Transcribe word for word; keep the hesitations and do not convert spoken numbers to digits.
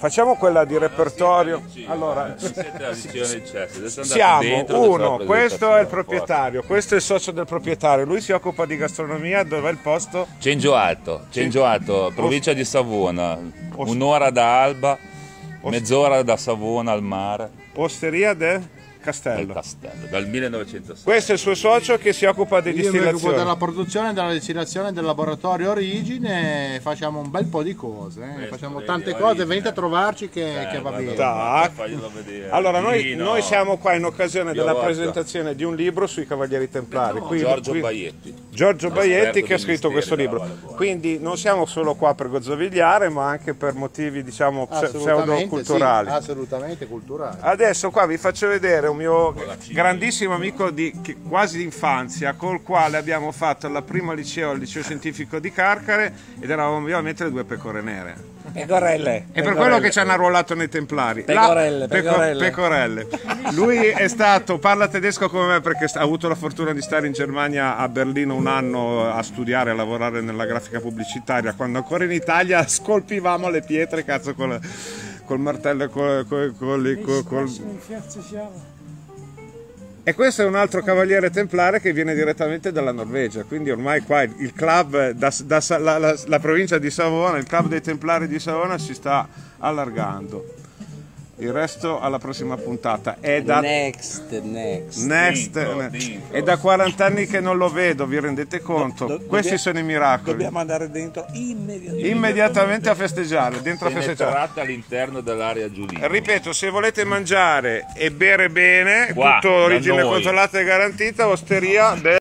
facciamo quella di repertorio. Allora, siamo uno, questo è il proprietario, questo è il socio del proprietario, lui si occupa di gastronomia. Dov'è il posto? Cengio Alto, Cengio Alto, provincia di Savona, un'ora da Alba, mezz'ora da Savona al mare. Osteria del Castello. Castello, dal millenovecentosei. Questo è il suo socio che si occupa di Io mi occupo distillazione. della produzione, della distillazione del laboratorio Origine, facciamo un bel po' di cose, eh. facciamo tante cose, origine. Venite a trovarci che, eh, che va bene. Tac. Allora noi, noi siamo qua in occasione della presentazione di un libro sui Cavalieri Templari. No, qui, Giorgio qui, Baietti. Giorgio Baietti che ha scritto questo libro. Quindi non siamo solo qua per gozzovigliare, ma anche per motivi diciamo pseudo-culturali. Sì, assolutamente culturali. Adesso qua vi faccio vedere un mio grandissimo amico di che, quasi di infanzia, col quale abbiamo fatto la prima liceo al liceo scientifico di Carcare ed eravamo ovviamente le due pecore nere. Pecorelle. E per quello che ci hanno arruolato nei Templari. Pecorelle, La, peco, pecorelle. pecorelle. Lui è stato, parla tedesco come me perché ha avuto la fortuna di stare in Germania, a Berlino, un anno a studiare, a lavorare nella grafica pubblicitaria, quando ancora in Italia scolpivamo le pietre, cazzo, col, col martello e col, col, col, col, col... E questo è un altro cavaliere templare che viene direttamente dalla Norvegia, quindi ormai qua il club, da, da, la, la, la provincia di Savona, il club dei Templari di Savona si sta allargando. Il resto alla prossima puntata. È da Next, next. Next, Dentro, dentro. È da quaranta anni che non lo vedo, vi rendete conto? Do- do- Questi dobbiamo, sono i miracoli. Dobbiamo andare dentro immediatamente. Immediatamente a festeggiare, dentro a festeggiare. Penetrate all'interno dell'area Giulia. Ripeto, se volete mangiare e bere bene, Qua, tutto da origine noi. controllata e garantita, osteria del